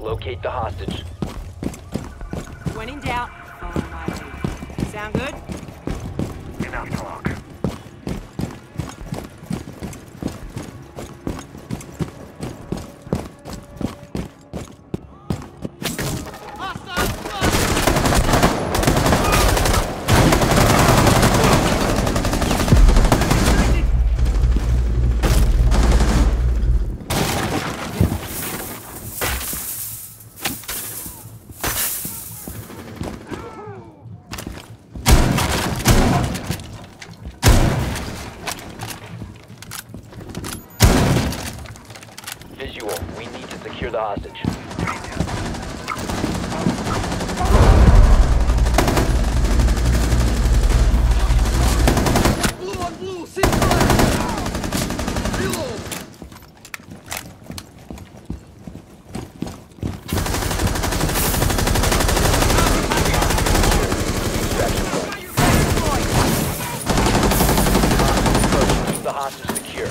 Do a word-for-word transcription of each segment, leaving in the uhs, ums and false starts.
Locate the hostage. When in doubt, follow my lead. Sound good? Enough talk. Visual. We need to secure the hostage. Blue on blue, six fire! Reload! Keep the hostage secure.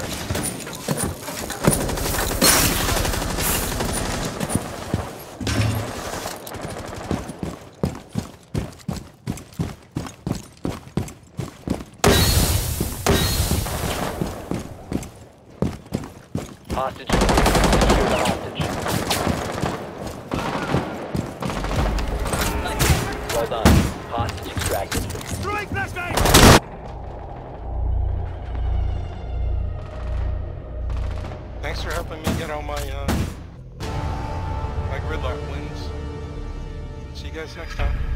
Hostage. Secure the hostage. Well done. Hostage extracted. Strike this guy! Thanks for helping me get all my, uh, my gridlock wins. See you guys next time.